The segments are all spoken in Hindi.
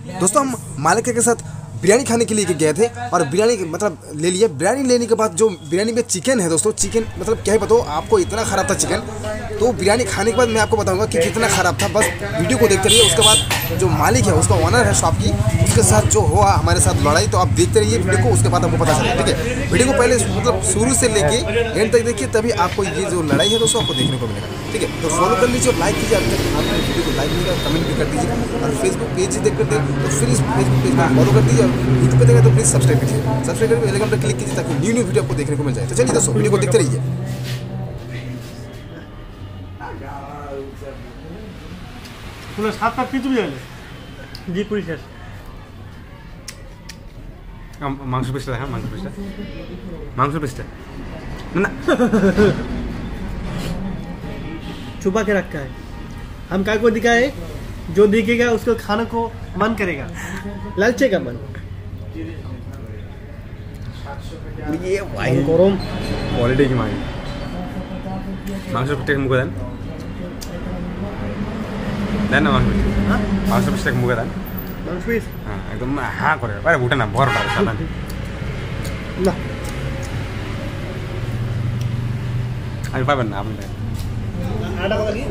दोस्तों हम मालिक के साथ बिरयानी खाने के लिए गए थे और बिरयानी मतलब ले लिया। बिरयानी लेने के बाद जो बिरयानी में चिकन है दोस्तों, चिकन मतलब क्या है बताओ आपको, इतना ख़राब था चिकन। तो बिरयानी खाने के बाद मैं आपको बताऊंगा कि कितना ख़राब था। बस वीडियो को देखते रहिए। उसके बाद जो मालिक है, उसका ओनर है शॉप की, उसके साथ जो हुआ हमारे साथ लड़ाई, तो आप देखते रहिए वीडियो को, उसके बाद आपको पता चलेगा। ठीक है, वीडियो को पहले मतलब शुरू से लेके एंड तक देखिए, तभी आपको ये जो लड़ाई है दोस्तों आपको देखने को मिलेगा। ठीक है, तो फॉलो कर लीजिए और लाइक कीजिए। अभी तक आपने वीडियो को लाइक नहीं किया, कमेंट भी कर दीजिए। और फेसबुक पेज देख करते हैं तो फिर इस फेसबुक पेज पर फॉलो कर दीजिए। और यूट्यूब पे देखा तो प्लीज़ सब्सक्राइब कीजिए। सब्सक्राइब करके बेल आइकन पर क्लिक कीजिए ताकि न्यू वीडियो आपको देखने को मिल जाए। तो चलिए दोस्तों वीडियो को देखते रहिए। जी पूरी शेष मांस पिस्ता है, मांस पिस्ता ना छुपा के रखा है। हम काय को दिखाए, जो दिखेगा उसको खाने को मन करेगा, लालचेगा मन। ये वाइन गरम क्वालिटी की मांग मांस पिस्ता मुख देन देन ना मांस पिस्ता मुख देन मांस पीस हाँ एकदम हाँ करे। अरे उठे ना भर साला ना अभी पाबन ना आपने आटा वाली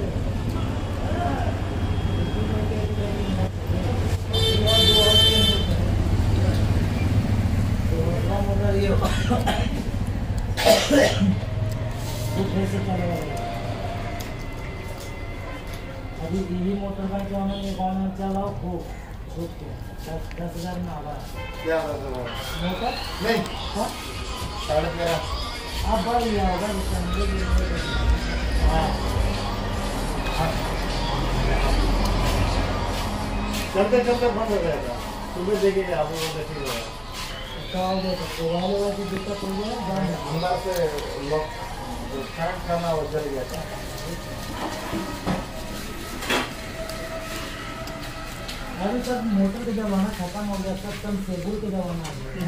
अभी ईवी मोटर का जो हमें गाना चलाओ खूब 10,000 में आवा क्या मोटर नहीं हाँ 11.5 आप बढ़ लिया होगा हाँ चलते चलते बंद हो गया था। सुबह देखेंगे आप लोग देखेंगे क्या हो गया तो वाले की दिक्कत हो गया अंदर से लोग खाना वो जल गया था। अभी तक मोटर का जमाना खत्म हो गया, सब कम सेबुल के जमाना आ गया।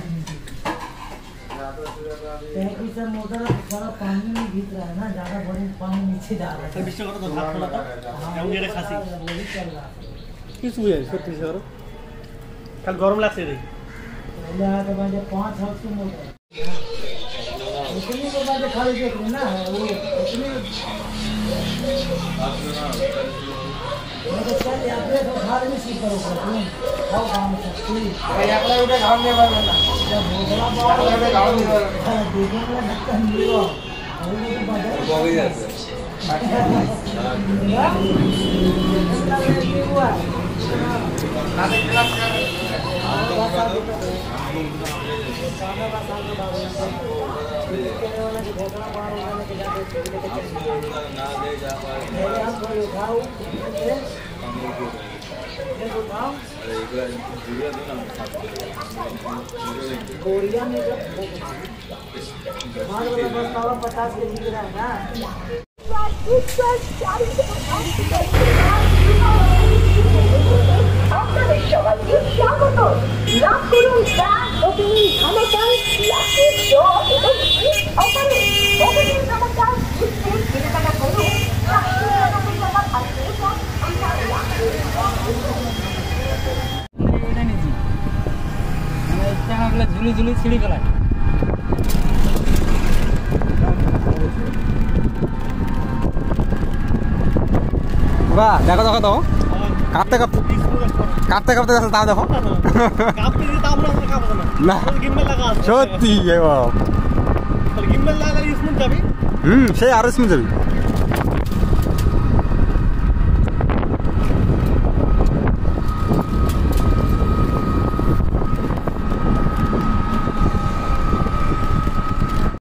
सब मोटर सारा पानी में भीग रहा है ना, ज्यादा बड़े पानी नीचे जा रहा है। विश्व करो तो हाथ खोला था हम ये खासी वही चल रहा है। किस हुए सत्य करो कल गरम लागते रही पहले आया तो बजे 5 हाथ की मोटर इतनी को बजे खाली देख ना वो इतनी मतलब चल यात्रा तो घर में सीख करो खाओ काम सकती है यात्रा उठे गांव में बना जब भोजला बाहर में गांव में देखने में लगता नहीं हो अभी तो बाजार हो गई है हुआ नाले क्लास कर बोरिया में 50 के जी रहा है ना আপনাদের সবাইকে স্বাগত। লাভ করুন ব্র্যান্ড ওপেনিং ধামাকা লাকি ড্র এবং গিফট অফারে। ওপেনিং ধামাকা গিফটের কেনাকাটা করুন 799 টাকা থাকবে আমরা লাকি ড্র ঝুলি ঝুলি ছিঁড়ি গেল। वाह देखो देखो तो कापते कापते देखो ताव देखो ना सত্যি ये बाप गिम्बल लगा इसमें जाबी से आर इसमें जाबी